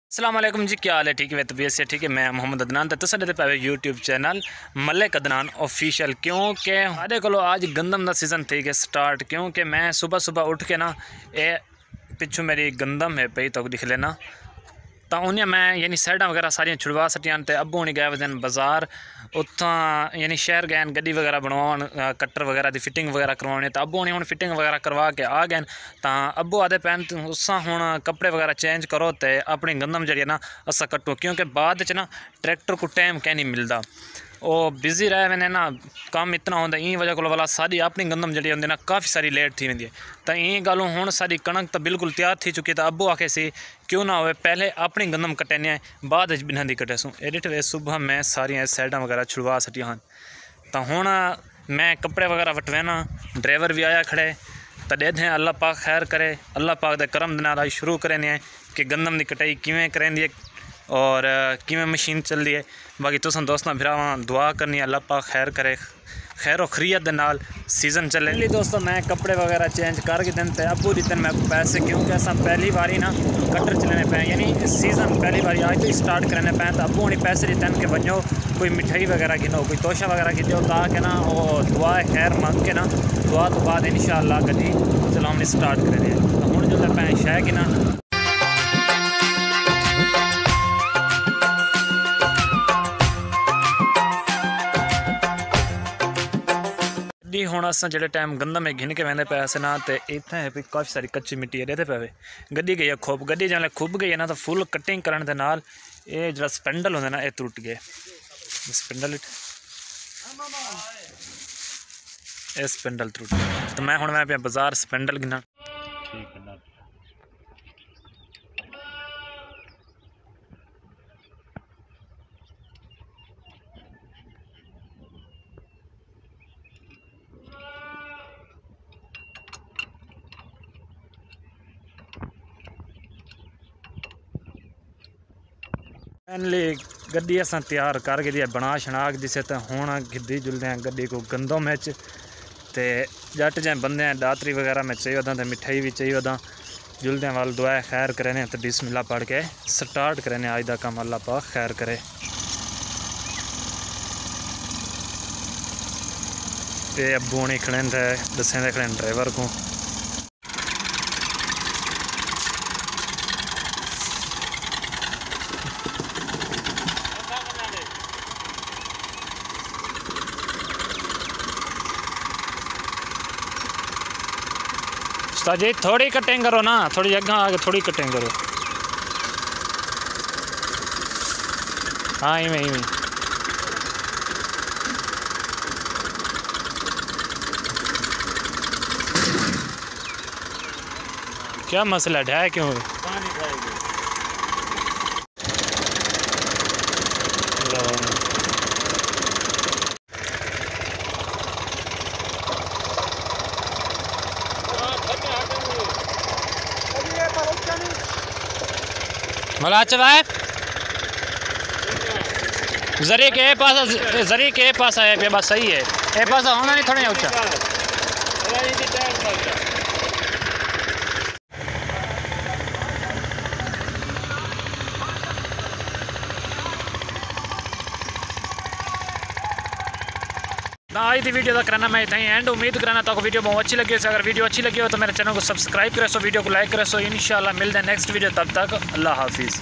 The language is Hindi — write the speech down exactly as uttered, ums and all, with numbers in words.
अस्सलाम वालेकुम जी, क्या हाल है? ठीक है, तबीयत से ठीक है। मैं मोहम्मद अदनान तो तुम पे YouTube channel Malik Adnan official. क्योंकि सारे को आज गंदम का सीज़न थी कि स्टार्ट, क्योंकि मैं सुबह सुबह उठ के ना ये पिछू मेरी गंदम है पई तो दिख लेना, तो उन्हें मैं यानी साइडा वगैरह सारिया छुड़वा सटियान। तो अबू नहीं गए वजन बाज़ार, उत्थां यानी शहर गए गड्डी वगैरह बनवान, कट्टर वगैरह की फिटिंग वगैरह करवाने। तो अबू ने हुण फिटिंग वगैरह करवा के आ गए। तो अबू आदे पैन उस हुण कपड़े वगैरह चेंज करो तो अपनी गंदम जी ना असा कट्टो, क्योंकि बाद च ना ट्रैक्टर को टाइम कहीं नहीं मिलता, वो बिजी रहे मैंने ना काम इतना होंगे। ई वजह को वाला सारी अपनी गंदम जी होंगी ना काफ़ी सारी लेट थी वेंदी है। तो ई गलों हुण सारी कणक तो बिल्कुल तैयार थी चुकी। तो अबू आखे सी क्यों ना हो पहले अपनी गंदम कटने बाद बिना दी कटे सूँ। एडिट वे सुबह मैं सारिया साइडा वगैरह छुड़वा सटिया हाँ। तो हुण मैं कपड़े वगैरह वटवेना, ड्राइवर भी आया खड़े। तो दे दें अल्लाह पाक खैर करे, अल्लाह पाक दे करम दे नाल शुरू करें कि गंदम की कटाई किवें करेंदी है और किवें मशीन चल रही है। बाकी तुम दोस्तों भरावां दुआ करनी है अल्लाह पाक खैर करे, खैर खरीयत दे नाल सीज़न चले। इसलिए दोस्तों मैं कपड़े वगैरह चेंज करके दिन ते अबू दी दिन मैं पैसे, क्योंकि अस पहली बारी ना कट्टर चलने पे यानी सीज़न पहली बारी आज तो स्टार्ट करने पे। तो अबू नहीं पैसे दिन के वजो कोई मिठाई वगैरह गिनो, कोई तोशा वगैरह गिनो, ताकि ना वो दुआ खैर मंग के ना दुआ तो बाद इंशाअल्लाह गड्डी चलानी स्टार्ट करें। तो हुण जो पैं शै कि ना जी हुण अस जो टाइम गंदम में घिन के वेंदे पे ना, तो इतना है भी काफ़ी सारी कच्ची मिट्टी है पे गड्डी गई है खुब। गड्डी जो खुब गई है ना तो फुल कटिंग करने के नाल ये जो स्पेंडल होंगे ना ये टुट गए। स्पेंडल ये स्पेंडल टुट गए। तो मैं हुण मैं पे बाजार स्पेंडल गिना। ठीक है ना, फाइनली गड्डी अस तैयार करके दी बना शना दिसे। तो हुण गिद्दी जुलदे हैं गड्डी को गंदम में। तो जट जै बंदे दातरी वगैरह में चाहिए तो मिठाई भी चाहिए तो जुलदे वाल दुआ खैर करें। तो बिस्मिल्लाह पढ़ के स्टार्ट करें आज का काम, अल्लाह पाक खैर करे। ते अबू नहीं खड़े दसें दे खड़े ड्राइवर को। जी थोड़ी कटिंग करो ना, थोड़ी जगह आके थोड़ी कटिंग करो। हाँ इवें इवें क्या मसला है क्यों? मला चलाए जरिए के पास जरिए के पास है पे बस सही है। ए पास होना नहीं थोड़ा ऊंचा। आज की वीडियो का करना मैं इतना ही एंड। उम्मीद करना तो वीडियो बहुत अच्छी लगी हो। अगर वीडियो अच्छी लगी हो तो मेरे चैनल को सब्सक्राइब करें, सो वीडियो को लाइक करें। सो इंशाल्लाह मिलते हैं नेक्स्ट वीडियो, तब तक अल्लाह हाफिज़।